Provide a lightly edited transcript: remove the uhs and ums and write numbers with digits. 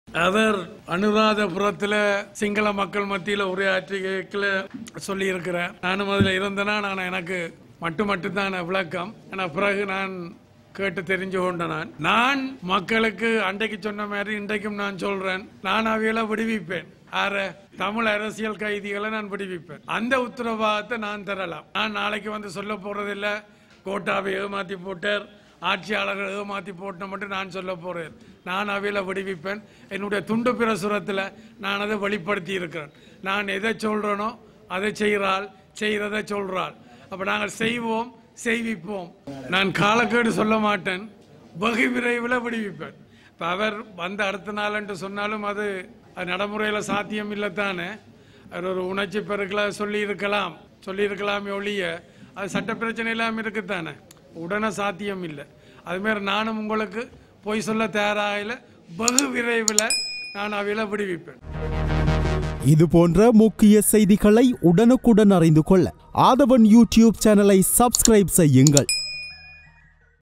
அவர் அனுராதபுரத்தில் சிங்கள மக்கள் மத்தியில் உரையாற்றில சொல்லி இருக்கிறார். நானும் அதில் இருந்தேன்னா நான் எனக்கு மட்டும்தான் விளக்கம். ஆனால் பிறகு நான் கேட்டு தெரிஞ்சு கொண்டேன். நான் மக்களுக்கு அன்றைக்கு சொன்ன மாதிரி இன்றைக்கும் நான் சொல்றேன், நான் அவையில விடுவிப்பேன். தமிழ் அரசியல் கைதிகளை நான் விடுவிப்பேன். அந்த உத்தரவாதத்தை நான் தரலாம். நான் நாளைக்கு வந்து சொல்ல போறதில்ல கோட்டாவை ஏமாத்தி போட்டார், ஆட்சியாளர்கள் ஏமாத்தி போட்ட மட்டும் நான் சொல்ல போறேன். நான் அவையில விடுவிப்பேன். என்னுடைய துண்டு பிரசுரத்தில் நான் அதை வெளிப்படுத்தி இருக்கிறேன். நான் எதை சொல்றேனோ அதை செய்யறதை சொல்றாள். அப்ப நாங்கள் செய்வோம், செய்விப்போம். நான் காலக்கேடு சொல்ல மாட்டேன், வெகு விரைவில் விடுவிப்பேன். இப்போ அவர் வந்த அடுத்த நாள் என்று சொன்னாலும் அது நடைமுறையில் சாத்தியம் இல்லைத்தானே. அவர் ஒரு உணர்ச்சி பெருக்கல சொல்லியிருக்கலாமே ஒழிய அது சட்ட பிரச்சனை இல்லாமல் இருக்குத்தானே, உடனே சாத்தியம் இல்லை. அதுமாரி நானும் உங்களுக்கு பொய் சொல்ல தயாராக வெகு விரைவில் நான் அவையில விடுவிப்பேன். இது போன்ற முக்கிய செய்திகளை உடனுக்குடன் அறிந்து கொள்ள ஆதவன் யூடியூப் சேனலை சப்ஸ்கிரைப் செய்யுங்கள்.